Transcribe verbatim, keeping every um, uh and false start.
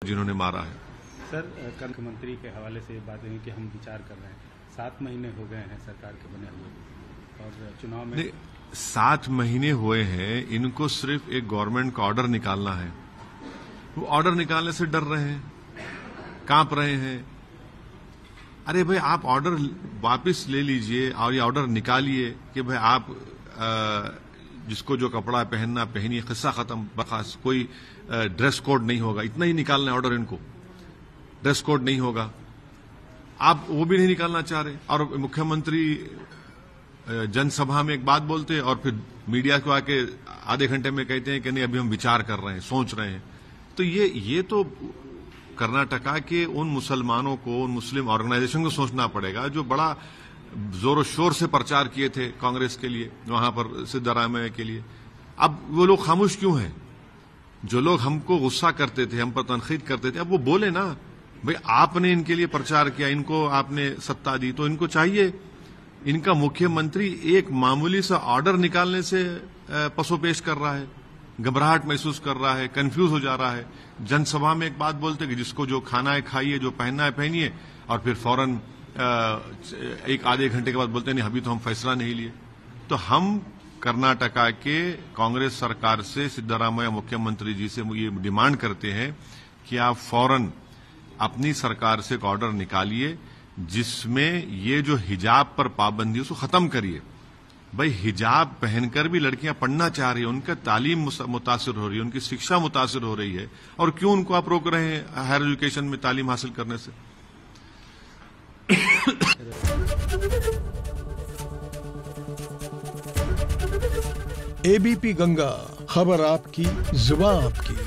जिन्होंने मारा है। सर, कल मुख्यमंत्री के हवाले से बात हुई कि हम विचार कर रहे हैं, सात महीने हो गए हैं सरकार के बने हुए और चुनाव में सात महीने हुए हैं, इनको सिर्फ एक गवर्नमेंट का ऑर्डर निकालना है। वो ऑर्डर निकालने से डर रहे हैं, कांप रहे हैं। अरे भाई, आप ऑर्डर वापस ले लीजिए और ये ऑर्डर निकालिए कि भाई आप आ, जिसको जो कपड़ा पहनना पहनिए, किस्सा खत्म, बखास कोई ड्रेस कोड नहीं होगा। इतना ही निकालना है ऑर्डर इनको, ड्रेस कोड नहीं होगा। आप वो भी नहीं निकालना चाह रहे और मुख्यमंत्री जनसभा में एक बात बोलते हैं और फिर मीडिया को आके आधे घंटे में कहते हैं कि नहीं अभी हम विचार कर रहे हैं, सोच रहे हैं। तो ये ये तो कर्नाटका के उन मुसलमानों को, उन मुस्लिम ऑर्गेनाइजेशन को सोचना पड़ेगा जो बड़ा जोर शोर से प्रचार किए थे कांग्रेस के लिए, वहां पर सिद्धरामैया के लिए। अब वो लोग खामोश क्यों हैं? जो लोग हमको गुस्सा करते थे, हम पर तनकीद करते थे, अब वो बोले ना भाई आपने इनके लिए प्रचार किया, इनको आपने सत्ता दी, तो इनको चाहिए। इनका मुख्यमंत्री एक मामूली सा ऑर्डर निकालने से पसोपेश कर रहा है, घबराहट महसूस कर रहा है, कंफ्यूज हो जा रहा है। जनसभा में एक बात बोलते कि जिसको जो खाना है खाइए, जो पहनना है पहनिए, और फिर फौरन एक आधे घंटे के बाद बोलते नहीं अभी तो हम फैसला नहीं लिए। तो हम कर्नाटका के कांग्रेस सरकार से, सिद्धरामैया मुख्यमंत्री जी से ये डिमांड करते हैं कि आप फौरन अपनी सरकार से एक ऑर्डर निकालिए जिसमें ये जो हिजाब पर पाबंदी उसको खत्म करिए। भाई हिजाब पहनकर भी लड़कियां पढ़ना चाह रही है, उनका तालीम मुतासिर हो रही है, उनकी शिक्षा मुतासिर हो रही है, और क्यों उनको आप रोक रहे हैं हायर एजुकेशन में तालीम हासिल करने से? एबीपी गंगा, खबर आपकी, जुबान आपकी।